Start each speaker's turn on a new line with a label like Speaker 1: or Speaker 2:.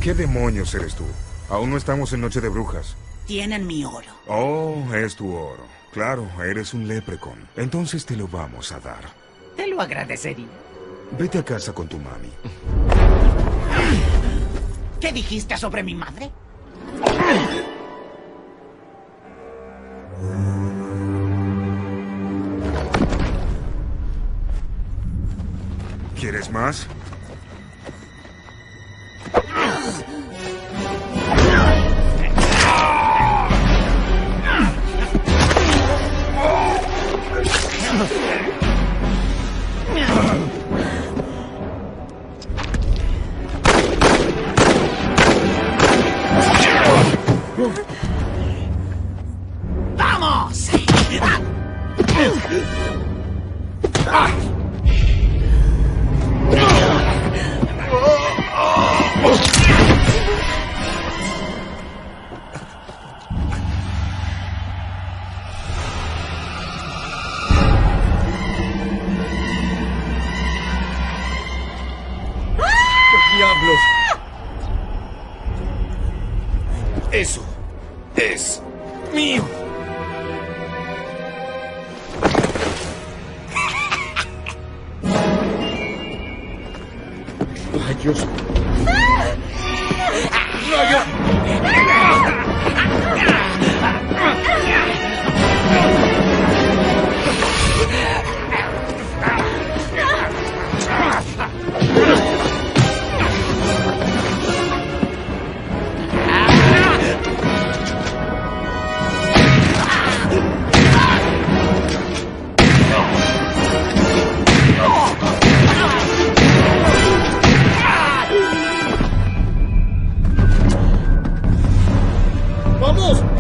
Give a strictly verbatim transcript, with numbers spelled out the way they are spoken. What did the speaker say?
Speaker 1: ¿Qué demonios eres tú? Aún no estamos en Noche de Brujas.
Speaker 2: Tienen mi oro.
Speaker 1: Oh, es tu oro. Claro, eres un leprechaun. Entonces te lo vamos a dar.
Speaker 2: Te lo agradecería.
Speaker 1: Vete a casa con tu mami.
Speaker 2: ¿Qué dijiste sobre mi madre?
Speaker 1: ¿Quieres más?
Speaker 2: ¡Vamos!
Speaker 1: ¡Diablos!
Speaker 3: Eso es mío.
Speaker 1: ¡Rayos!
Speaker 3: ¡Vamos!